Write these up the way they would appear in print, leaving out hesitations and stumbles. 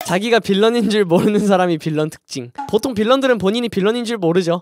자기가 빌런인 줄 모르는 사람이 빌런 특징. 보통 빌런들은 본인이 빌런인 줄 모르죠.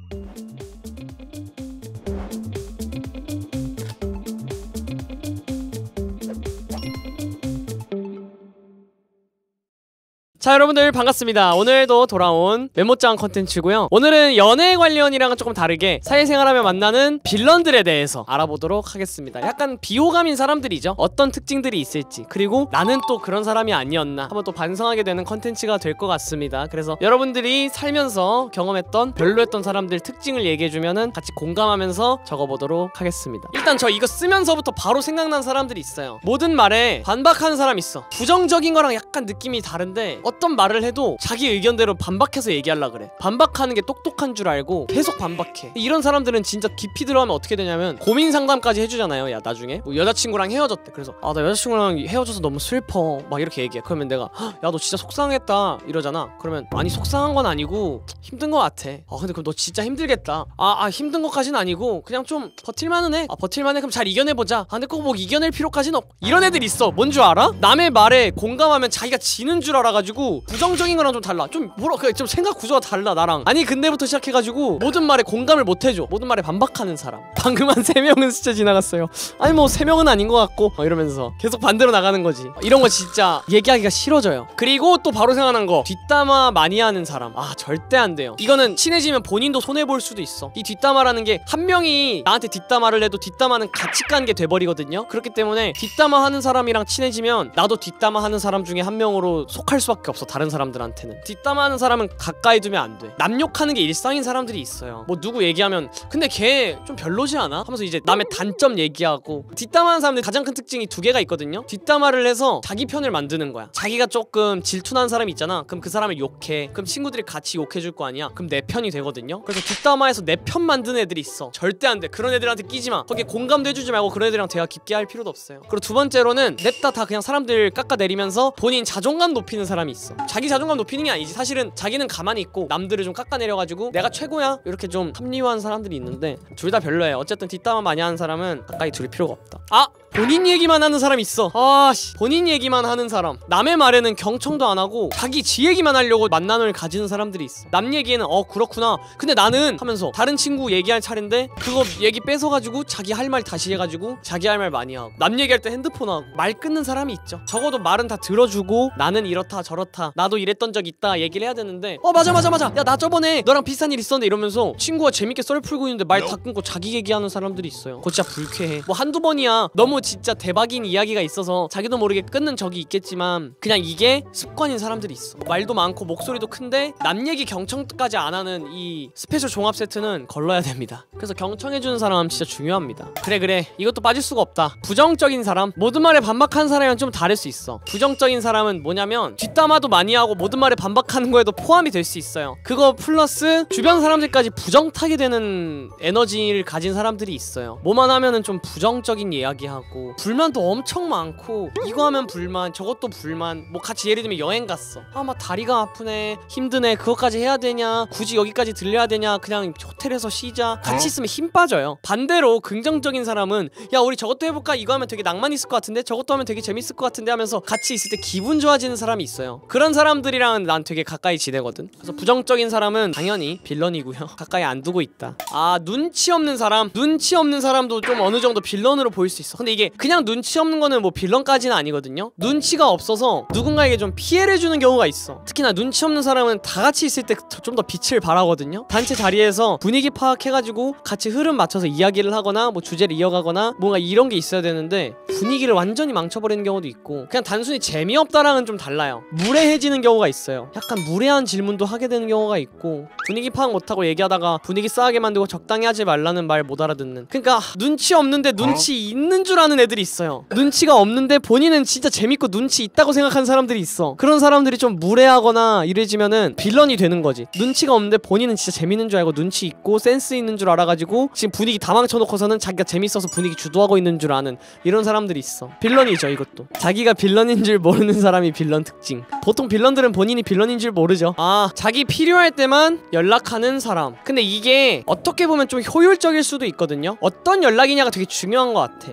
자, 여러분들 반갑습니다. 오늘도 돌아온 메모장 컨텐츠고요. 오늘은 연애 관련이랑은 조금 다르게 사회생활하며 만나는 빌런들에 대해서 알아보도록 하겠습니다. 약간 비호감인 사람들이죠. 어떤 특징들이 있을지, 그리고 나는 또 그런 사람이 아니었나 한번 또 반성하게 되는 컨텐츠가 될 것 같습니다. 그래서 여러분들이 살면서 경험했던 별로였던 사람들 특징을 얘기해주면은 같이 공감하면서 적어보도록 하겠습니다. 일단 저 이거 쓰면서부터 바로 생각난 사람들이 있어요. 모든 말에 반박하는 사람 있어. 부정적인 거랑 약간 느낌이 다른데 어떤 말을 해도 자기 의견대로 반박해서 얘기하려고 그래. 반박하는 게 똑똑한 줄 알고 계속 반박해. 이런 사람들은 진짜 깊이 들어가면 어떻게 되냐면 고민 상담까지 해주잖아요. 야, 나중에 뭐 여자친구랑 헤어졌대. 그래서 아, 나 여자친구랑 헤어져서 너무 슬퍼 막 이렇게 얘기해. 그러면 내가 야, 너 진짜 속상했다 이러잖아. 그러면 아니, 속상한 건 아니고 힘든 거 같아. 근데 그럼 너 진짜 힘들겠다. 힘든 것까진 아니고 그냥 좀 버틸만은 해. 버틸만해. 그럼 잘 이겨내보자. 근데 꼭 뭐 이겨낼 필요까지는 없고. 이런 애들 있어. 뭔 줄 알아? 남의 말에 공감하면 자기가 지는 줄 알아가지고 부정적인 거랑 좀 달라. 좀 좀 생각 구조가 달라 나랑. 아니 근데부터 시작해가지고 모든 말에 공감을 못해줘. 모든 말에 반박하는 사람. 방금 한 3명은 스쳐 지나갔어요. 아니 뭐 3명은 아닌 것 같고 이러면서 계속 반대로 나가는 거지. 이런 거 진짜 얘기하기가 싫어져요. 그리고 또 바로 생각난 거, 뒷담화 많이 하는 사람. 절대 안 돼요. 이거는 친해지면 본인도 손해볼 수도 있어. 이 뒷담화라는 게 한 명이 나한테 뒷담화를 해도 뒷담화는 같이 간 게 돼버리거든요. 그렇기 때문에 뒷담화 하는 사람이랑 친해지면 나도 뒷담화 하는 사람 중에 한 명으로 속할 수밖에 없어. 다른 사람들한테는. 뒷담화하는 사람은 가까이 두면 안 돼. 남 욕하는 게 일상인 사람들이 있어요. 뭐 누구 얘기하면 근데 걔 좀 별로지 않아? 하면서 이제 남의 단점 얘기하고. 뒷담화하는 사람들 가장 큰 특징이 2개가 있거든요. 뒷담화를 해서 자기 편을 만드는 거야. 자기가 조금 질투난 사람이 있잖아. 그럼 그 사람을 욕해. 그럼 친구들이 같이 욕해줄 거 아니야. 그럼 내 편이 되거든요. 그래서 뒷담화해서 내 편 만드는 애들이 있어. 절대 안 돼. 그런 애들한테 끼지마. 거기에 공감도 해주지 말고 그런 애들이랑 대화 깊게 할 필요도 없어요. 그리고 2번째로는 냅다 다 그냥 사람들 깎아내리면서 본인 자존감 높이는 사람이 있어. 자기 자존감 높이는 게 아니지. 사실은 자기는 가만히 있고 남들을 좀 깎아내려가지고 내가 최고야 이렇게 좀 합리화하는 사람들이 있는데 둘 다 별로예요. 어쨌든 뒷담화 많이 하는 사람은 가까이 둘 필요가 없다. 본인 얘기만 하는 사람 있어. 본인 얘기만 하는 사람. 남의 말에는 경청도 안 하고 자기 지 얘기만 하려고 만남을 가지는 사람들이 있어. 남 얘기에는 그렇구나. 근데 나는 하면서 다른 친구 얘기할 차례인데 그거 얘기 뺏어가지고 자기 할 말 다시 해가지고 자기 할 말 많이 하고. 남 얘기할 때 핸드폰 하고. 말 끊는 사람이 있죠. 적어도 말은 다 들어주고 나는 이렇다 저렇다 나도 이랬던 적 있다 얘기를 해야 되는데 맞아 야, 나 저번에 너랑 비슷한 일 있었는데 이러면서 친구가 재밌게 썰 풀고 있는데 말 다 끊고 자기 얘기하는 사람들이 있어요. 그거 진짜 불쾌해. 뭐 한두 번이야. 너무 진짜 대박인 이야기가 있어서 자기도 모르게 끊는 적이 있겠지만 그냥 이게 습관인 사람들이 있어. 말도 많고 목소리도 큰데 남 얘기 경청까지 안 하는 이 스페셜 종합 세트는 걸러야 됩니다. 그래서 경청해주는 사람 진짜 중요합니다. 그래 이것도 빠질 수가 없다. 부정적인 사람. 모든 말에 반박하는 사람이랑 좀 다를 수 있어. 부정적인 사람은 뭐냐면 뒷담화도 많이 하고 모든 말에 반박하는 거에도 포함이 될 수 있어요. 그거 플러스 주변 사람들까지 부정타게 되는 에너지를 가진 사람들이 있어요. 뭐만 하면은 좀 부정적인 이야기하고 불만도 엄청 많고 이거 하면 불만 저것도 불만. 뭐 같이 예를 들면 여행 갔어. 막 다리가 아프네 힘드네 그것까지 해야 되냐 굳이 여기까지 들려야 되냐 그냥 호텔에서 쉬자. 같이 있으면 힘 빠져요. 반대로 긍정적인 사람은 야, 우리 저것도 해볼까? 이거 하면 되게 낭만 있을 것 같은데 저것도 하면 되게 재밌을 것 같은데 하면서 같이 있을 때 기분 좋아지는 사람이 있어요. 그런 사람들이랑 난 되게 가까이 지내거든. 그래서 부정적인 사람은 당연히 빌런이고요. 가까이 안 두고 있다. 눈치 없는 사람. 눈치 없는 사람도 좀 어느 정도 빌런으로 보일 수 있어. 근데 이게 그냥 눈치 없는 거는 뭐 빌런까지는 아니거든요. 눈치가 없어서 누군가에게 좀 피해를 주는 경우가 있어. 특히나 눈치 없는 사람은 다 같이 있을 때 좀 더 빛을 발하거든요. 단체 자리에서 분위기 파악해가지고 같이 흐름 맞춰서 이야기를 하거나 뭐 주제를 이어가거나 뭔가 이런 게 있어야 되는데 분위기를 완전히 망쳐버리는 경우도 있고 그냥 단순히 재미없다랑은 좀 달라요. 무례해지는 경우가 있어요. 약간 무례한 질문도 하게 되는 경우가 있고 분위기 파악 못하고 얘기하다가 분위기 싸하게 만들고 적당히 하지 말라는 말 못 알아듣는. 그러니까 눈치 없는데 눈치 있는 줄 아는 애들이 있어요. 눈치가 없는데 본인은 진짜 재밌고 눈치 있다고 생각하는 사람들이 있어. 그런 사람들이 좀 무례하거나 이래지면은 빌런이 되는 거지. 눈치가 없는데 본인은 진짜 재밌는 줄 알고 눈치 있고 센스 있는 줄 알아가지고 지금 분위기 다 망쳐놓고서는 자기가 재밌어서 분위기 주도하고 있는 줄 아는 이런 사람들이 있어. 빌런이죠 이것도. 자기가 빌런인 줄 모르는 사람이 빌런 특징. 보통 빌런들은 본인이 빌런인 줄 모르죠. 자기 필요할 때만 연락하는 사람. 근데 이게 어떻게 보면 좀 효율적일 수도 있거든요. 어떤 연락이냐가 되게 중요한 것 같아. 그러니까 솔직히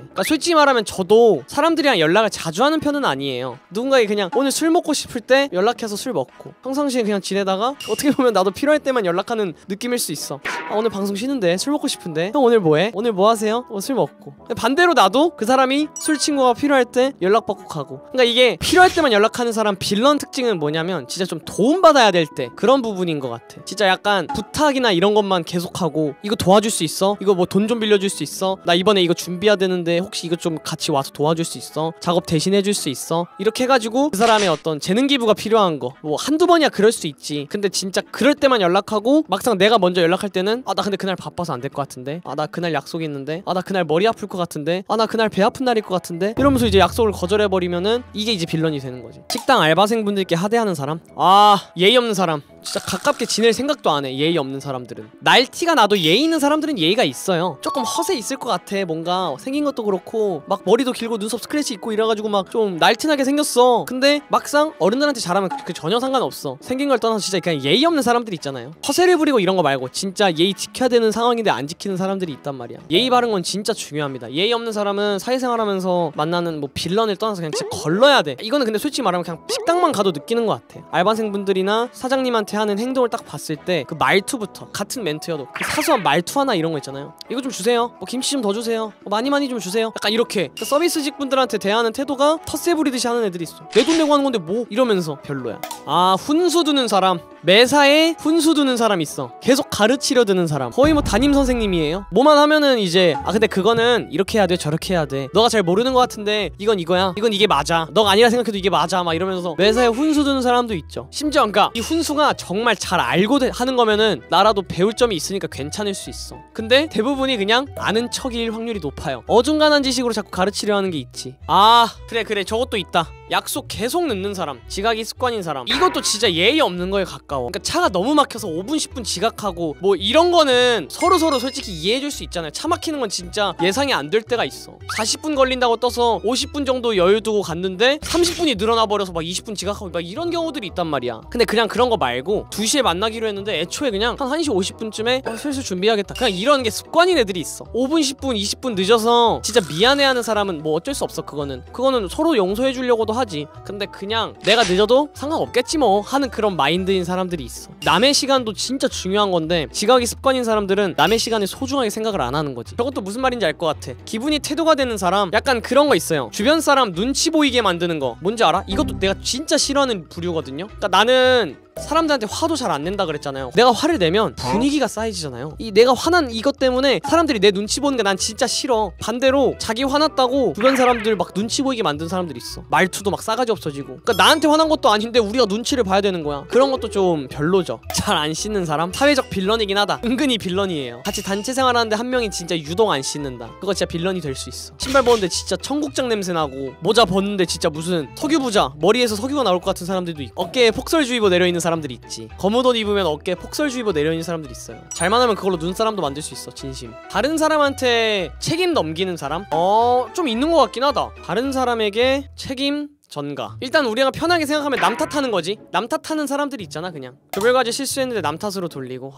솔직히 말하면 저도 사람들이랑 연락을 자주 하는 편은 아니에요. 누군가에게 그냥 오늘 술 먹고 싶을 때 연락해서 술 먹고 평상시에 그냥 지내다가 어떻게 보면 나도 필요할 때만 연락하는 느낌일 수 있어. 아 오늘 방송 쉬는데 술 먹고 싶은데 형 오늘 뭐해? 오늘 뭐 하세요? 술 먹고. 반대로 나도 그 사람이 술 친구가 필요할 때 연락받고 가고. 그러니까 이게 필요할 때만 연락하는 사람 빌런 특징은 뭐냐면 진짜 좀 도움받아야 될 때 그런 부분인 것 같아. 진짜 약간 부탁이나 이런 것만 계속하고 이거 도와줄 수 있어? 이거 뭐 돈 좀 빌려줄 수 있어? 나 이번에 이거 준비해야 되는데 혹시 이거 좀 같이 와서 도와줄 수 있어? 작업 대신해줄 수 있어? 이렇게 해가지고 그 사람의 어떤 재능 기부가 필요한 거 뭐 한두 번이야 그럴 수 있지. 근데 진짜 그럴 때만 연락하고 막상 내가 먼저 연락할 때는 아 나 근데 그날 바빠서 안 될 것 같은데 아 나 그날 약속이 있는데 아 나 그날 머리 아플 것 같은데 아 나 그날 배 아픈 날일 것 같은데 이러면서 이제 약속을 거절해버리면은 이게 이제 빌런이 되는 거지. 식당 알바생분들께 하대하는 사람? 아 예의 없는 사람. 진짜 가깝게 지낼 생각도 안 해. 예의 없는 사람들은. 날티가 나도 예의 있는 사람들은 예의가 있어요. 조금 허세 있을 것 같아. 뭔가 생긴 것도 그렇고 막 머리도 길고 눈썹 스크래치 있고 이래가지고 막 좀 날티나게 생겼어. 근데 막상 어른들한테 잘하면 그 전혀 상관없어. 생긴 걸 떠나서 진짜 그냥 예의 없는 사람들 있잖아요. 허세를 부리고 이런 거 말고 진짜 예의 지켜야 되는 상황인데 안 지키는 사람들이 있단 말이야. 예의 바른 건 진짜 중요합니다. 예의 없는 사람은 사회생활하면서 만나는 뭐 빌런을 떠나서 그냥 진짜 걸러야 돼. 이거는 근데 솔직히 말하면 그냥 식당만 가도 느끼는 것 같아. 알바생분들이나 사장님한테 하는 행동을 딱 봤을 때 그 말투부터 같은 멘트여도 그 사소한 말투 하나 이런 거 있잖아요. 이거 좀 주세요. 뭐 김치 좀 더 주세요. 많이 좀 주세요. 약간 이렇게 그 서비스직 분들한테 대하는 태도가 텃세 부리듯이 하는 애들이 있어. 내 돈 내고 하는 건데 뭐 이러면서 별로야. 아 훈수 두는 사람. 매사에 훈수 두는 사람 있어. 계속 가르치려 드는 사람. 거의 뭐 담임 선생님이에요. 뭐만 하면은 이제 아 근데 그거는 이렇게 해야 돼 저렇게 해야 돼. 너가 잘 모르는 것 같은데 이건 이거야. 이건 이게 맞아. 너가 아니라 생각해도 이게 맞아. 막 이러면서 매사에 훈수 두는 사람도 있죠. 심지어 그러니까 이 훈수가 정말 잘 알고 하는 거면은 나라도 배울 점이 있으니까 괜찮을 수 있어. 근데 대부분이 그냥 아는 척일 확률이 높아요. 어중간한 지식으로 자꾸 가르치려 하는 게 있지. 아 그래 저것도 있다. 약속 계속 늦는 사람. 지각이 습관인 사람. 이것도 진짜 예의 없는 거에 가까워. 그러니까 차가 너무 막혀서 5분 10분 지각하고 뭐 이런 거는 서로 솔직히 이해해줄 수 있잖아요. 차 막히는 건 진짜 예상이 안 될 때가 있어. 40분 걸린다고 떠서 50분 정도 여유 두고 갔는데 30분이 늘어나 버려서 막 20분 지각하고 막 이런 경우들이 있단 말이야. 근데 그냥 그런 거 말고 2시에 만나기로 했는데 애초에 그냥 한 1시 50분쯤에 슬슬 준비해야겠다. 그냥 이런 게 습관인 애들이 있어. 5분 10분 20분 늦어서 진짜 미안해하는 사람은 뭐 어쩔 수 없어. 그거는 서로 용서해주려고도 하지. 근데 그냥 내가 늦어도 상관없겠지 뭐 하는 그런 마인드인 사람들이 있어. 남의 시간도 진짜 중요한 건데 지각이 습관인 사람들은 남의 시간을 소중하게 생각을 안 하는 거지. 저것도 무슨 말인지 알 것 같아. 기분이 태도가 되는 사람. 약간 그런 거 있어요. 주변 사람 눈치 보이게 만드는 거 뭔지 알아? 이것도 내가 진짜 싫어하는 부류거든요. 그러니까 나는 사람들한테 화도 잘 안 낸다 그랬잖아요. 내가 화를 내면 분위기가 쌓이잖아요. 내가 화난 이것 때문에 사람들이 내 눈치 보는 게 난 진짜 싫어. 반대로 자기 화났다고 주변 사람들 막 눈치 보이게 만든 사람들이 있어. 말투도 막 싸가지 없어지고. 그러니까 나한테 화난 것도 아닌데 우리가 눈치를 봐야 되는 거야. 그런 것도 좀 별로죠. 잘 안 씻는 사람? 사회적 빌런이긴 하다. 은근히 빌런이에요. 같이 단체 생활하는데 한 명이 진짜 유독 안 씻는다. 그거 진짜 빌런이 될 수 있어. 신발 벗는데 진짜 청국장 냄새 나고 모자 벗는데 진짜 무슨 석유 부자 머리에서 석유가 나올 것 같은 사람들도 있고 어깨에 폭설주의보 내려있는 사람들이 있지. 검은 옷 입으면 어깨에 폭설주의보 내려있는 사람들이 있어요. 잘만 하면 그걸로 눈사람도 만들 수 있어. 진심. 다른 사람한테 책임 넘기는 사람? 좀 있는 것 같긴 하다. 다른 사람에게 책임 전가. 일단 우리가 편하게 생각하면 남 탓하는 거지. 남 탓하는 사람들이 있잖아. 그냥 조별과제 실수했는데 남 탓으로 돌리고.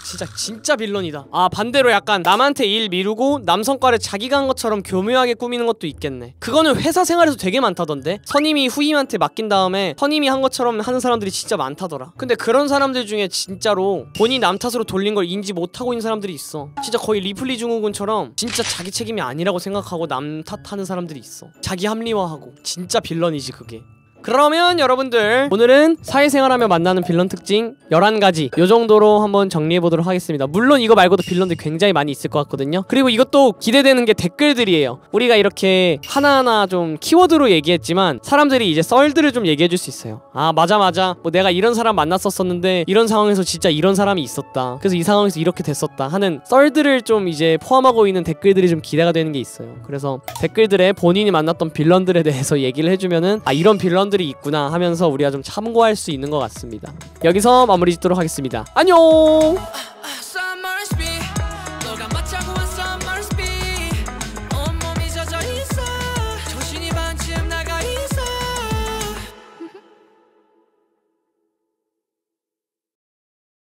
진짜 빌런이다. 반대로 약간 남한테 일 미루고 남 성과를 자기가 한 것처럼 교묘하게 꾸미는 것도 있겠네. 그거는 회사 생활에서 되게 많다던데. 선임이 후임한테 맡긴 다음에 선임이 한 것처럼 하는 사람들이 진짜 많다더라. 근데 그런 사람들 중에 진짜로 본인 남 탓으로 돌린 걸 인지 못하고 있는 사람들이 있어. 진짜 거의 리플리 증후군처럼 진짜 자기 책임이 아니라고 생각하고 남 탓하는 사람들이 있어. 자기 합리화하고. 진짜 빌런이 그게. 그러면 여러분들 오늘은 사회생활하며 만나는 빌런 특징 11가지 요 정도로 한번 정리해보도록 하겠습니다. 물론 이거 말고도 빌런들 굉장히 많이 있을 것 같거든요. 그리고 이것도 기대되는 게 댓글들이에요. 우리가 이렇게 하나하나 좀 키워드로 얘기했지만 사람들이 이제 썰들을 좀 얘기해줄 수 있어요. 맞아 뭐 내가 이런 사람 만났었었는데 이런 상황에서 진짜 이런 사람이 있었다. 그래서 이 상황에서 이렇게 됐었다 하는 썰들을 좀 이제 포함하고 있는 댓글들이 좀 기대가 되는 게 있어요. 그래서 댓글들에 본인이 만났던 빌런들에 대해서 얘기를 해주면은 이런 빌런 들이 있구나 하면서 우리가 좀 참고할 수 있는 것 같습니다. 여기서 마무리 짓도록 하겠습니다. 안녕.